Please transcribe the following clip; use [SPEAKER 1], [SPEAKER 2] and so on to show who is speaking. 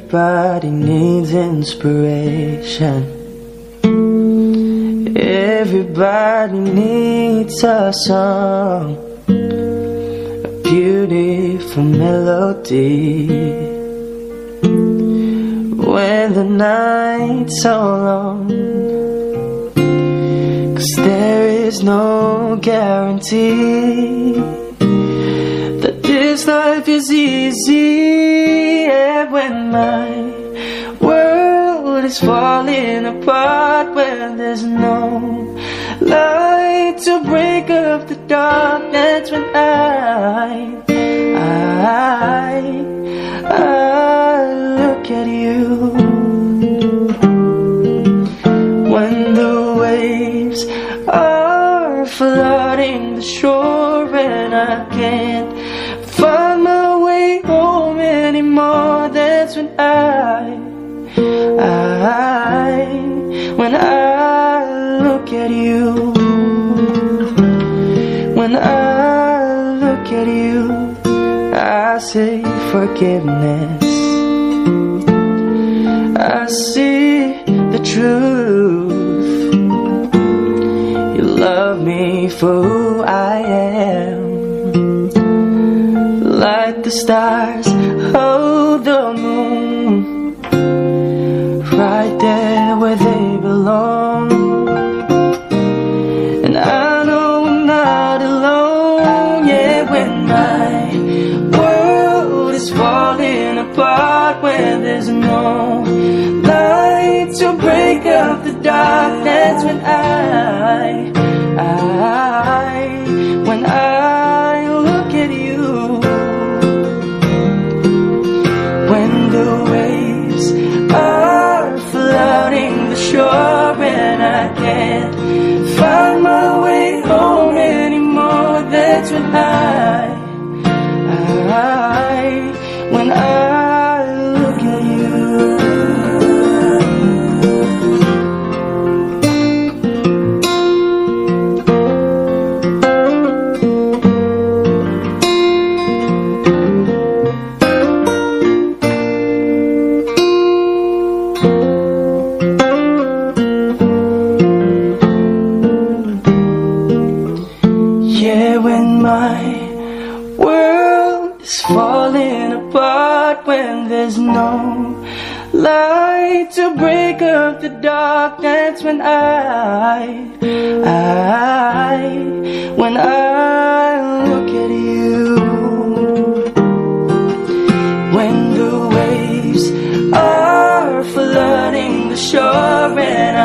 [SPEAKER 1] Everybody needs inspiration. Everybody needs a song, a beautiful melody. When the night's so long, 'cause there is no guarantee that this life is easy. And when my world is falling apart, when there's no light to break up the darkness, when I look at you. When the waves are flooding the shore and I can't find my way home anymore, that's when when I look at you. When I look at you, I see forgiveness. I see the truth. You love me for who I am, like the stars hold the moon, right there where they belong. And I know I'm not alone. Yeah, when my world is falling apart, when there's no light to break up the darkness, when when I look at you. When the waves are flooding the shore and I can't find my way home anymore, that's when when I look at you. Yeah, when my world is falling apart, when there's no light to break up the darkness, when when I look at you. When the waves are flooding the shore and